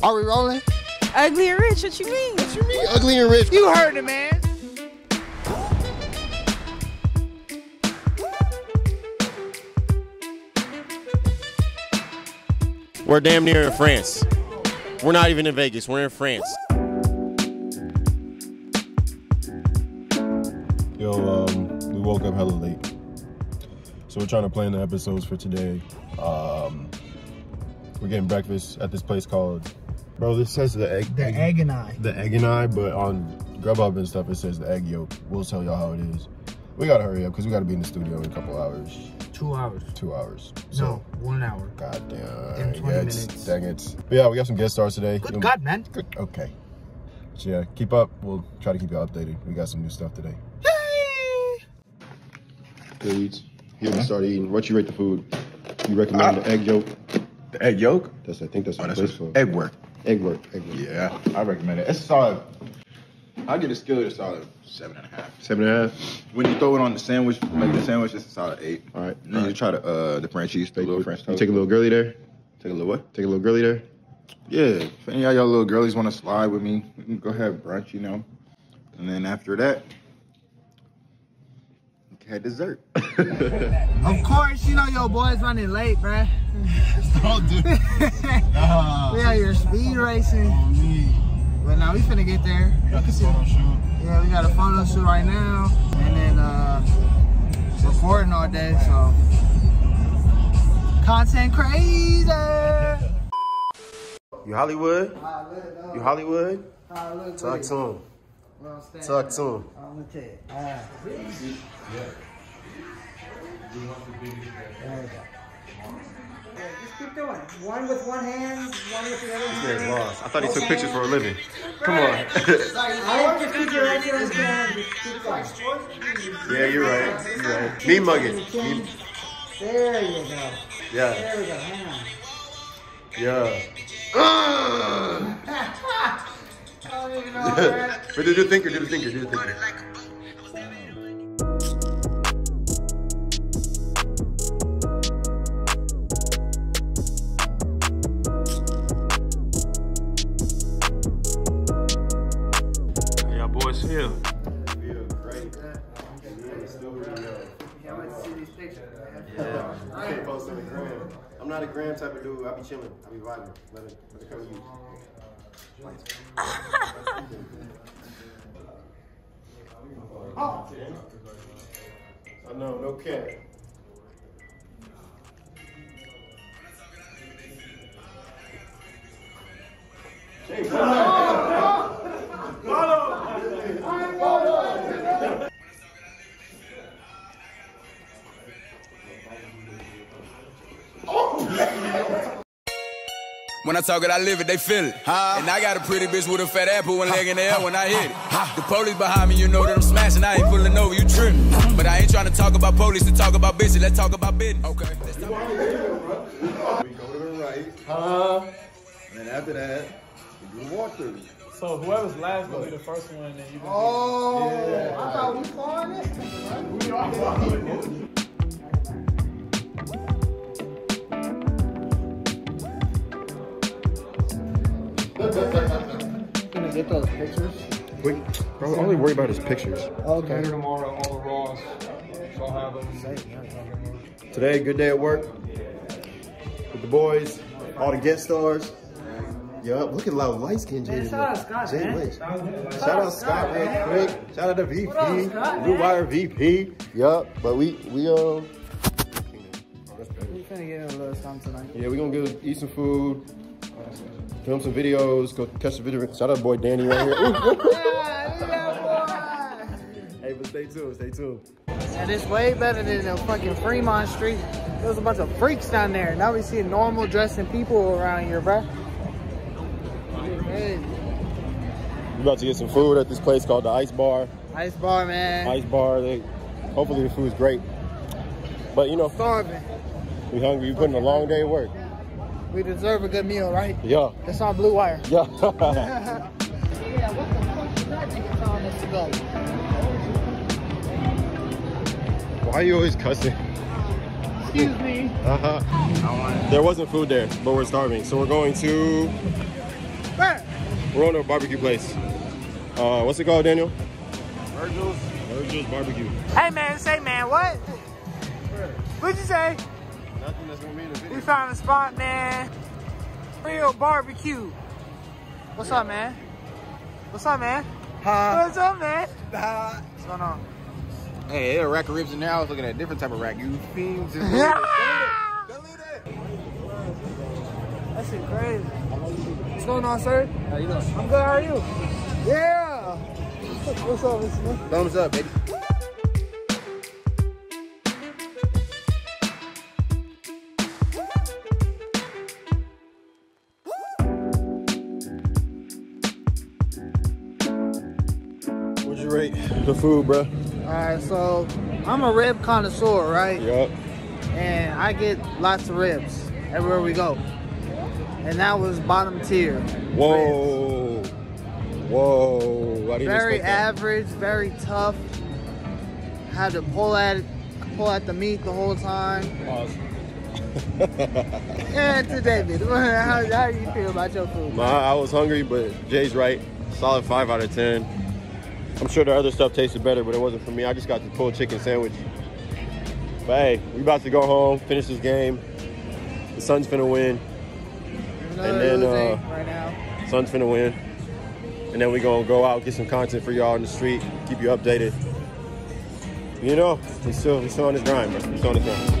Are we rolling? Ugly and rich, what you mean? What you mean, ugly and rich? You heard it, man. We're damn near in France. We're not even in Vegas, we're in France. Yo, we woke up hella late. So we're trying to plan the episodes for today. We're getting breakfast at this place called, bro, this says the egg. The egg and I. The egg and I, but on Grubhub and stuff, it says the egg yolk. We'll tell y'all how it is. We gotta hurry up because we gotta be in the studio in a couple hours. 2 hours. 2 hours. So, No, 1 hour. God damn. In 20 minutes. Dang it. But yeah, we got some guest stars today. Good God, man. Good. Okay. So yeah, keep up. We'll try to keep you updated. We got some new stuff today. Yay! Good eats. Here we start eating. What you rate the food? You recommend the egg yolk? The egg yolk? I think that's what Oh, the place for. egg work. Egg work. Egg work. Yeah, I recommend it. It's a solid. I'll give the skillet a solid 7.5. 7.5. When you throw it on the sandwich, make the sandwich, it's a solid 8. All right. And then you try the French cheese, take a little French You toast. take a little girly there? Take a little what? Take a little girly there? Yeah. If any of y'all little girlies want to slide with me, we can go have brunch, you know. And then after that, we can have dessert. Of course, you know your boy's running late, bruh. Don't do We out here speed racing. But now we finna get there. Got the photo shoot. Yeah, we got a photo shoot right now. And then recording all day, so. Content crazy. You Hollywood? You Hollywood? Talk to him. Talk to him. I'm gonna tell you. Just keep doing it. One with one hand, one with the other hand. This man's lost. I thought he took pictures for a living. Come on. I like to keep your right hand down. Just keep going. Yeah, you're right. You're right. Me mugging. There you go. Yeah. There we go. Hang on. Yeah. I don't even know that. But do the thinker, do the thinker, do the thinker. How y'all boys feel? Feel great. Can't wait to see these pictures, man. Yeah. I can't post on the gram. I'm not a gram type of dude. I be chilling. I be vibing. Let it come to you. Oh. I know, no cap. When I talk it, I live it, they feel it. And I got a pretty bitch with a fat apple, one leg in the air when I hit it. The police behind me, you know that I'm smashing. I ain't pulling over, you tripping. But I ain't trying to talk about police to talk about bitches. Let's talk about business. Okay. We go to the right. And then after that, we do the walkthrough. So whoever's last will be the first one, and then you can Oh, yeah. I thought we far this. Gonna get those pictures. Wait, bro, all we worry about is pictures. Okay. tomorrow, all the Raws. So I'll have them. Today, good day at work. With the boys, all the guest stars. Yup, look at loud light skin Jay. Shout out Scott, Jay man. Lynch. Shout out Scott real quick. Shout out to VP. What up, Scott, Blue man? Wire VP. Yup, but we We're gonna get a little something tonight. yeah, we gonna go eat some food, film some videos, go catch the video. Shout out boy Danny right here. Hey, but stay tuned, stay tuned. And it's way better than the fucking Fremont Street. There was a bunch of freaks down there. Now we see normal dressing people around here, bruh. Hey. We about to get some food at this place called the Ice Bar. Ice bar, man. Ice Bar. Hopefully the food's great. But you know, Starving. we hungry. We put in a long day of work. We deserve a good meal, right? Yeah. It's on Blue Wire. Yeah. Yeah, what the fuck did that nigga telling us to go? Why are you always cussing? Excuse me. There wasn't food there, but we're starving. So we're going to Where? We're on a barbecue place. What's it called, Daniel? Virgil's. Virgil's Barbecue. Hey man, say man, what? What'd you say? Nothing that's gonna be in the video. We found a spot, man. Real barbecue. What's up, man? What's up, man? What's up, man? What's going on? Hey, there's a rack of ribs in there. I was looking at a different type of rack. You fiends. That shit crazy. What's going on, sir? How you doing? I'm good, how are you? Yeah! What's up, Mr. Man? Thumbs up, baby. What'd you rate the food, bro? Alright, so I'm a rib connoisseur, right? Yup. And I get lots of ribs everywhere we go. And that was bottom tier. Whoa. Ribs. Whoa. I didn't Very expect that. average, very tough. Had to pull at the meat the whole time. Pause. Yeah, to David, how do you feel about your food? I was hungry, but Jay's right. Solid 5 out of 10. I'm sure the other stuff tasted better, but it wasn't for me. I just got the pulled chicken sandwich. But hey, we about to go home, finish this game. The Sun's finna win. And then right now. Sun's finna win. And then we gonna go out, get some content for y'all on the street, keep you updated. You know, we still on this grind, bro. We still on this grind.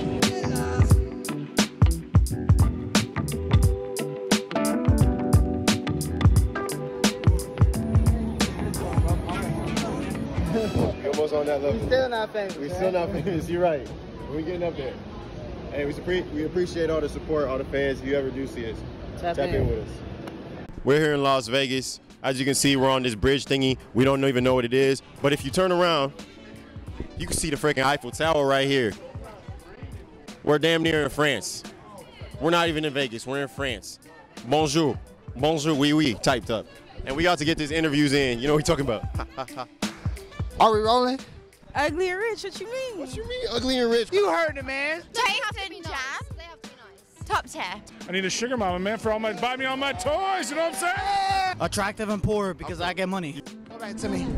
We almost on that level. Still not famous. We still not famous. You're right. We getting up there. Hey, we appreciate all the support, all the fans. If you ever do see us, tap in with us. We're here in Las Vegas. As you can see, we're on this bridge thingy. We don't even know what it is, but if you turn around, you can see the freaking Eiffel Tower right here. We're damn near in France. We're not even in Vegas. We're in France. Bonjour. Bonjour, oui, oui, typed up. And we got to get these interviews in. You know what we're talking about. Are we rolling? Ugly and rich, what you mean? What you mean, ugly and rich? You heard it, man. Taste and jam. Top tier. I need a sugar mama, man, for buy me all my toys, you know what I'm saying? Attractive and poor because I get money. Go back to me.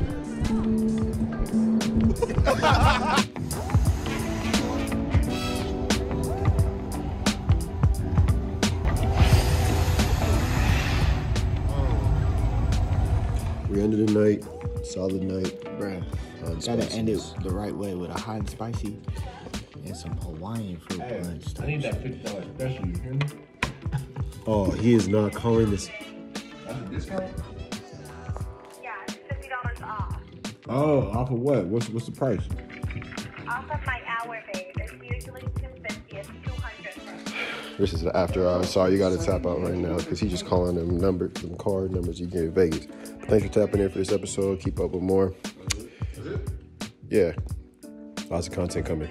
We ended the night, solid night. Bruh, gotta end it the right way with a hot and spicy and some Hawaiian fruit punch. I need that $50 special, you hear me? Oh, he is not calling this. That's a discount? Yeah, it's $50 off. Oh, off of what? What's the price? Off of my hour, babe. It's usually $250. It's $200. This is the after hours. Sorry, you gotta tap out right now because he's just calling them numbers, them card numbers you get in Vegas. But thanks for tapping in for this episode. Keep up with more. Is it? Yeah, lots of content coming.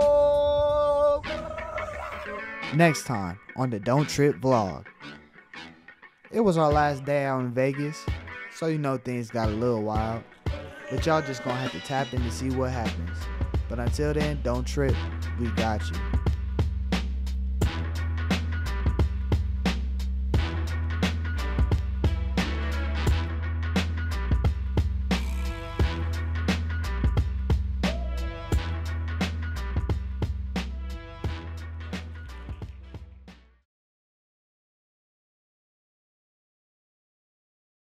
Next time on the Don't Trip vlog. It was our last day out in Vegas, so you know things got a little wild. But y'all just gonna have to tap in to see what happens. But until then, don't trip. We got you.